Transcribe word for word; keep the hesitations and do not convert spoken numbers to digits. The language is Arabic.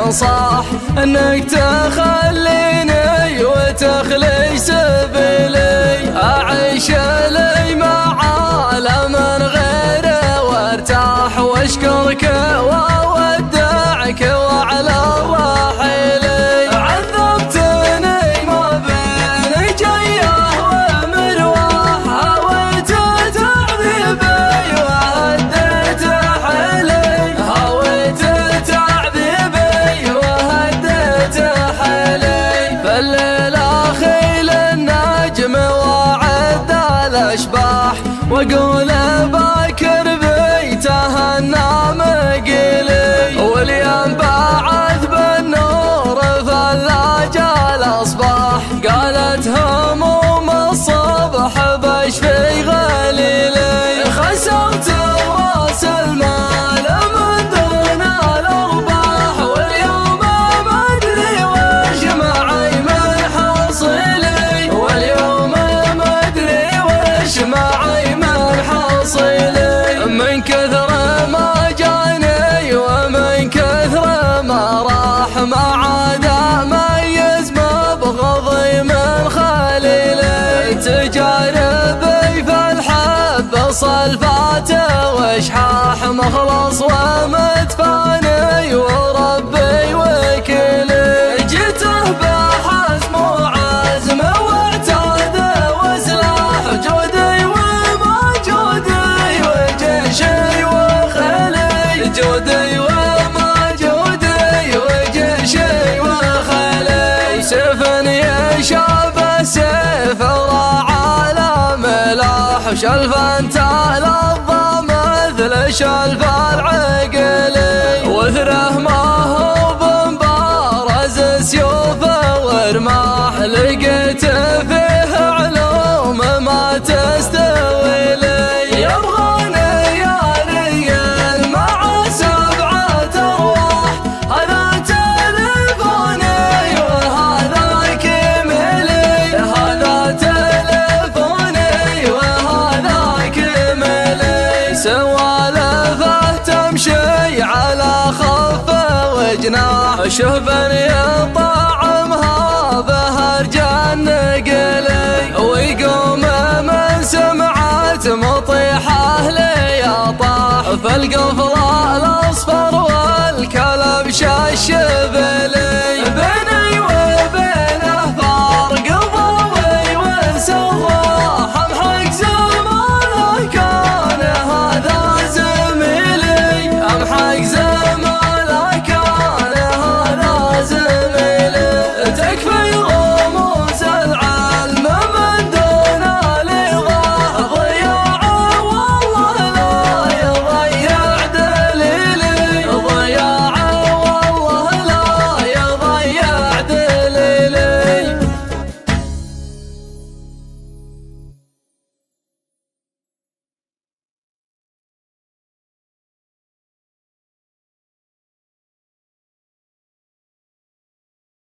ينصح انك تخليني وتخلي سبيلي، اعيش لي مع عالم غيره وارتاح واشكرك واودعك وعلى رحيلي. عذبتني ما بين جيه ومروح، هويت تعذيبي وهديت حيلي، هويت تعذيبي وهديت حيلي. فالليل اخيل النجم وعد الاشباح، واقول باكر بيته النام قيلي، واليوم بعث بالنور ثلاج الاصباح، قالت هموم الصبح بشفي غليلي. خسرت راس المال من دون الارباح، واليوم ما ادري وش معي من حصيلي، واليوم ما ادري وش معي من حصيلي. من كثر ما جاني ومن كثر ما راح، ما عاد اميز مبغضي من خليلي. تجاربي في الحب صلفاته واشحاح، مخلص ومتفاني وربي وكيلي. جيته بحزم وعزم واعتاد وسلاح، جودي وما جودي وجيشي وخيلي، جودي وما جودي وجيشي وخيلي. سيف يشاب السيف راعى الملاح، وشلفا تلظى مثل شلف العقلي، وثره ما هو بمبارز سيوفه ورماح. لقيت فيه علوم ما تستوي لي، يبغاني يا ريال مع سبعة ارواح، هذا تلفوني وهذا كملي، هذا تلفوني وهذا كملي. سوالفه تمشي على خفه وجناح، شهبا يطعمها بهرجان نقلي، ويقوم من سمعت مطيحه لي طاح. فالقفل الاصفر والكلب شاش